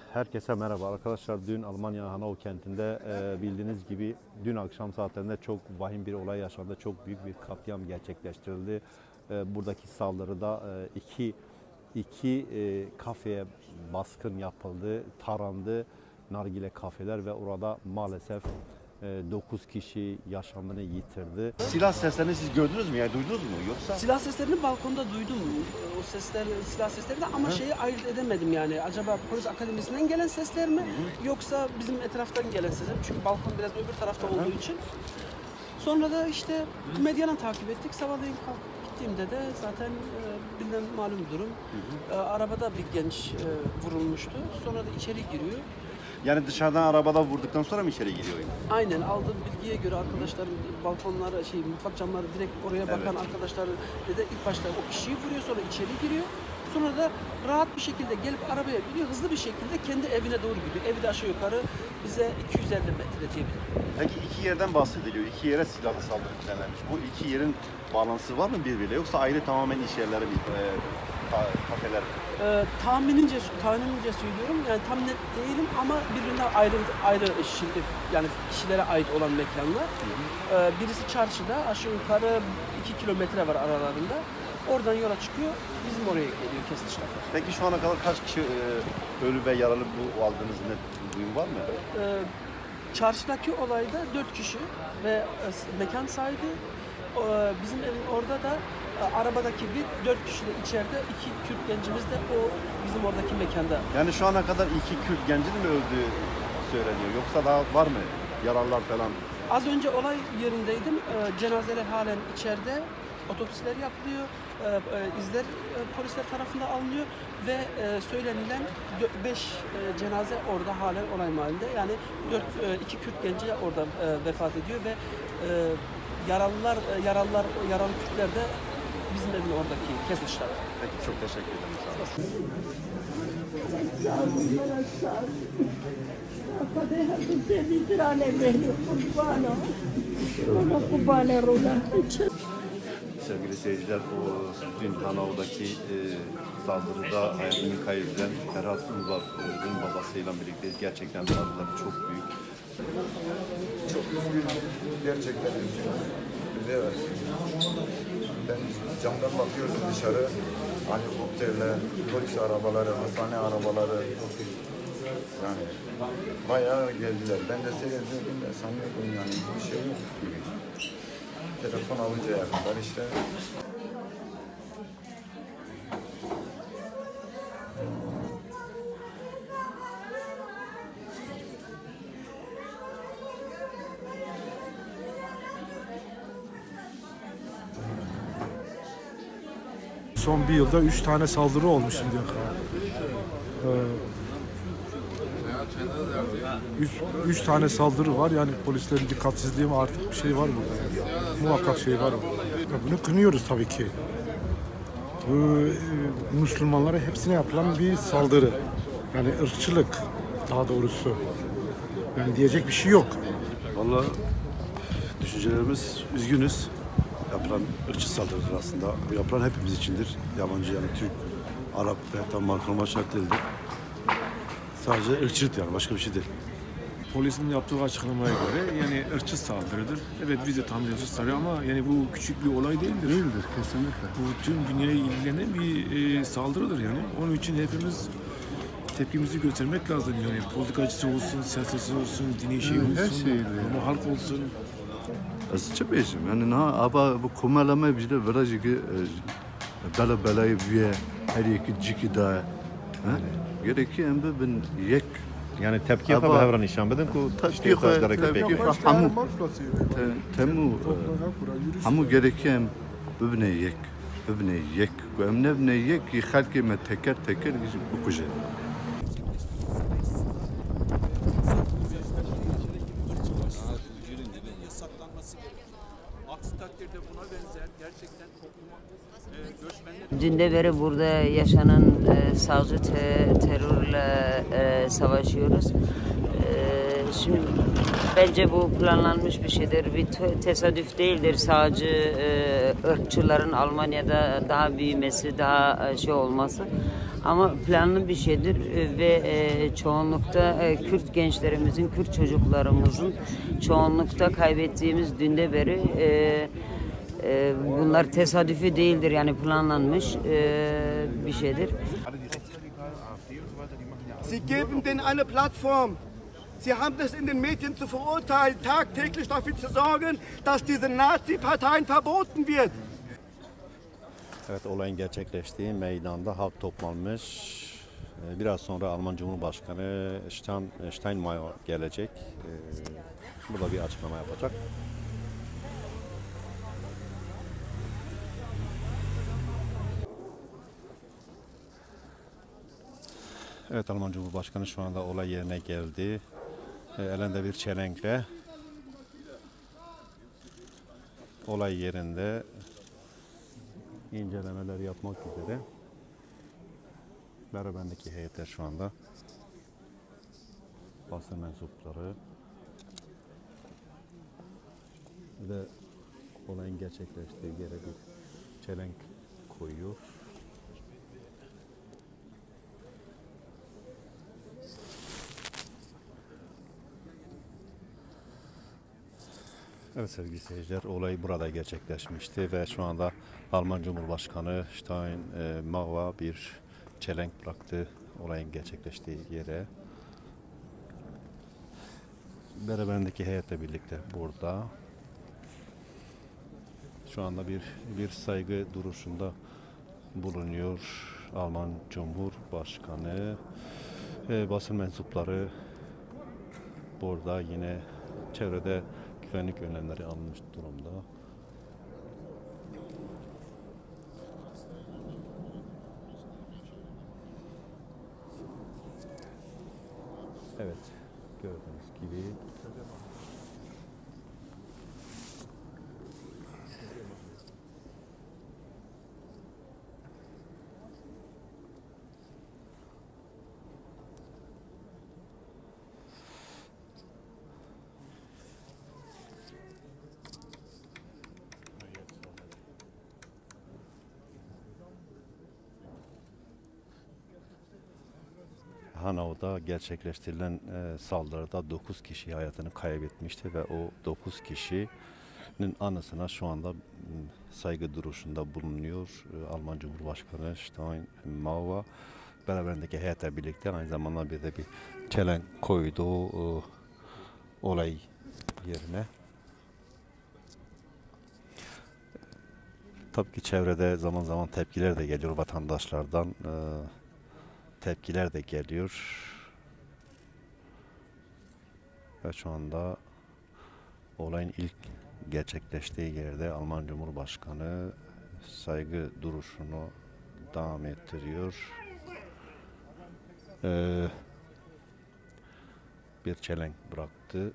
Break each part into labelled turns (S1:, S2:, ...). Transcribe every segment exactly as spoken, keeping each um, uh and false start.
S1: Herkese merhaba arkadaşlar. Dün Almanya Hanau kentinde e, bildiğiniz gibi dün akşam saatlerinde çok vahim bir olay yaşandı. Çok büyük bir katliam gerçekleştirildi. E, buradaki saldırıda e, iki iki e, kafeye baskın yapıldı, tarandı, nargile kafeler ve orada maalesef dokuz kişi yaşamını yitirdi.
S2: Silah seslerini siz gördünüz mü ya, duydunuz mu yoksa?
S3: Silah seslerini balkonda duydum. O sesler, silah sesleri de ama Hı? şeyi ayırt edemedim yani. Acaba polis akademisinden gelen sesler mi? Hı? Yoksa bizim etraftan gelen sesler mi? Çünkü balkon biraz öbür tarafta Hı? olduğu için. Sonra da işte medyadan takip ettik. Sabahleyin kalkıp gittiğimde de zaten e, bilinen malum durum. Hı hı. E, arabada bir genç e, vurulmuştu. Sonra da içeri giriyor.
S2: Yani dışarıdan arabada vurduktan sonra mı içeri giriyor?
S3: Aynen, aldığım bilgiye göre arkadaşlarım balkonlara, şey mutfak camları direkt oraya bakan evet. arkadaşlar dedi ilk başta o kişiyi vuruyor, sonra içeri giriyor. Sonra da rahat bir şekilde gelip arabaya biniyor, hızlı bir şekilde kendi evine doğru gidiyor. Evi de aşağı yukarı bize iki yüz elli metre diyebilirim.
S2: Peki iki yerden bahsediliyor, iki yere silahlı saldırı düzenlenmiş. Bu iki yerin bağlantısı var mı birbiriyle yoksa ayrı tamamen iş yerleri mi? Kafeler.
S3: Ee, tahminince, tahminince söylüyorum yani tam net değilim ama birbirinden ayrı ayrı şimdi yani kişilere ait olan mekanlar. Hı hı. Ee, birisi çarşıda aşağı yukarı iki kilometre var aralarında. Oradan yola çıkıyor, bizim oraya geliyor Kestiçler.
S2: Peki şu ana kadar kaç kişi e, ölü ve yaralı bu aldığınız net duyum var mı?
S3: Ee, çarşıdaki olayda dört kişi ve e, mekan sahibi e, bizim evin orada da arabadaki bir dört kişi de içeride, iki Kürt gencimiz de o bizim oradaki mekanda.
S2: Yani şu ana kadar iki Kürt gencin mi öldüğü söyleniyor yoksa daha var mı yaralılar falan?
S3: Az önce olay yerindeydim. E, cenazeler halen içeride, otopsiler yapılıyor, e, e, izler e, polisler tarafından alınıyor ve e, söylenilen beş e, cenaze orada halen olay mahallinde. Yani dört, e, iki Kürt genci orada e, vefat ediyor ve e, yaralılar, e, yaralılar, yaralı Kürtler de bizim evin oradaki Kestiçler.
S2: Peki çok teşekkür ederim. Sevgili seyirciler, o dün Hanau'daki e, saldırıda hayatını kaybeden Ferhat Ünvar'ın babasıyla birlikteyiz. Gerçekten acıları çok büyük.
S4: Çok üzgünüm. Gerçekten üzgünüm. Evet. Ben camdan bakıyorum dışarı, helikopterler, polis arabaları, hastane arabaları, yani bayağı geldiler. Ben de seyrediyordum da sanıyordum yani hiçbir şey yok gibi. Telefon alıncaya kadar işte.
S5: Son bir yılda üç tane saldırı olmuş şimdiye kadar. Ee, üç, üç tane saldırı var yani polislerin dikkatsizliği artık bir şey var burada yani. Muhakkak şey var burada. Ya bunu kınıyoruz tabii ki. Bu e, Müslümanlara hepsine yapılan bir saldırı. Yani ırkçılık daha doğrusu. Yani diyecek bir şey yok.
S6: Vallahi düşüncelerimiz üzgünüz. Yapılan ırkçı saldırıdır aslında. Bu yapılan hepimiz içindir. Yabancı yani Türk, Arap ve hatta markalama şart değildir. Sadece ırkçılık yani başka bir şey değil.
S7: Polisin yaptığı açıklamaya göre yani ırkçı saldırıdır. Evet biz de tam ırkçı saldırı ama yani bu küçük bir olay değildir.
S5: Değildir kesinlikle.
S7: Bu tüm dünyayı ilgilenen bir e, saldırıdır yani. Onun için hepimiz tepkimizi göstermek lazım yani. Politikacısı olsun, siyaseti olsun, dini şey olsun,
S5: her şey
S7: ama halk olsun.
S6: Az çok beşim. Yani na ama bu kumalama bir de birazcık bela belayı bir her iki ciki daha. Gerekiyor hem de ben yek.
S1: Yani tepki yapma ve havran işlem bedin ku
S6: tepki yapma hamu temu hamu gerekiyor hem bibne yek bibne yek ve hem ne bibne yek ki halkı me teker teker bu kuje.
S8: Dünden beri burada yaşanan e, savcı te, terörle e, savaşıyoruz. E, şimdi bence bu planlanmış bir şeydir. Bir tesadüf değildir savcı e, ırkçıların Almanya'da daha büyümesi, daha e, şey olması. Ama planlı bir şeydir e, ve e, çoğunlukta e, Kürt gençlerimizin, Kürt çocuklarımızın çoğunlukta kaybettiğimiz dünde beri e, e, bunlar tesadüfi değildir, yani planlanmış e, bir şeydir.
S9: Sie geben denen eine Plattform. Sie haben es in den Medien zu verurteilen, tagtäglich dafür zu sorgen, dass diese Nazi-Parteien verboten wird.
S1: Evet, olayın gerçekleştiği meydanda halk toplanmış. Ee, Biraz sonra Alman Cumhurbaşkanı Stein- Steinmeier gelecek. Ee, Burada bir açıklama yapacak. Evet, Alman Cumhurbaşkanı şu anda olay yerine geldi. Ee, Elinde bir çelenkle olay yerinde incelemeler yapmak üzere. Beraberindeki heyetler şu anda basın mensupları ve olayın gerçekleştiği yere bir çelenk koyuyor. Evet sevgili seyirciler, olay burada gerçekleşmişti ve şu anda Alman Cumhurbaşkanı Steinmeier bir çelenk bıraktı olayın gerçekleştiği yere. Beraberindeki heyetle birlikte burada. Şu anda bir bir saygı duruşunda bulunuyor Alman Cumhurbaşkanı. E, basın mensupları burada, yine çevrede güvenlik önlemleri alınmış durumda. Evet, gördüğünüz gibi Hanau'da gerçekleştirilen e, saldırıda dokuz kişi hayatını kaybetmişti ve o dokuz kişinin anısına şu anda m, saygı duruşunda bulunuyor e, Alman Cumhurbaşkanı Steinmeier. Beraberindeki heyetle birlikte aynı zamanda bir de bir çelenk koydu o, olay yerine. Tabii ki çevrede zaman zaman tepkiler de geliyor vatandaşlardan. E, tepkiler de geliyor. Ve şu anda olayın ilk gerçekleştiği yerde Alman Cumhurbaşkanı saygı duruşunu devam ettiriyor. Ee, bir çelenk bıraktı.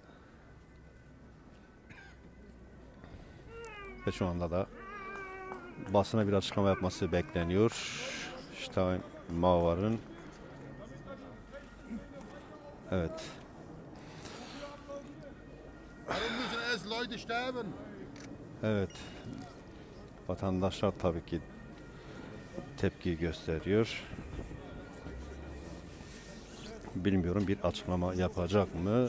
S1: Ve şu anda da basına bir açıklama yapması bekleniyor. Steinmeier'ın. Evet. Evet. Vatandaşlar tabii ki tepki gösteriyor. Bilmiyorum, bir açıklama yapacak mı?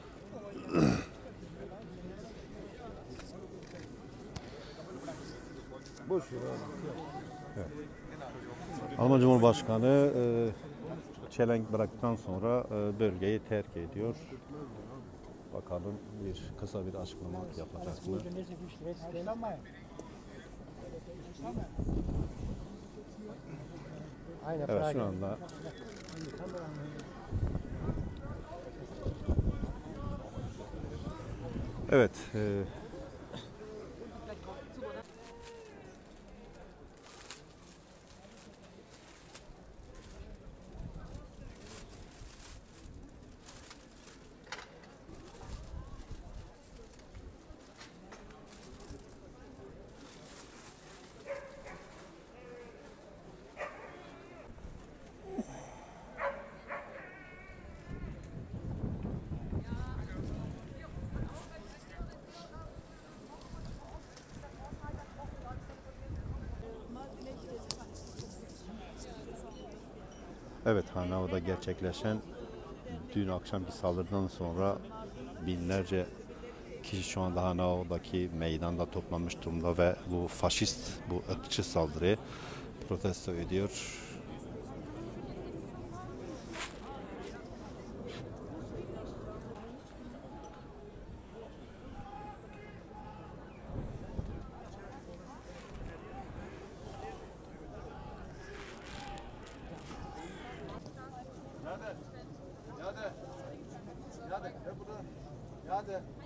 S1: Evet. Alman Cumhurbaşkanı e, çelenk bıraktıktan sonra e, bölgeyi terk ediyor. Bakalım bir kısa bir açıklama yapacak mı? Evet, şu anda evet e, Evet, Hanao'da gerçekleşen dün akşamki saldırıdan sonra binlerce kişi şu anda Hanao'daki meydanda toplanmış durumda ve bu faşist, bu ırkçı saldırıyı protesto ediyor.
S10: Hadi. Hadi. Hadi. Hadi.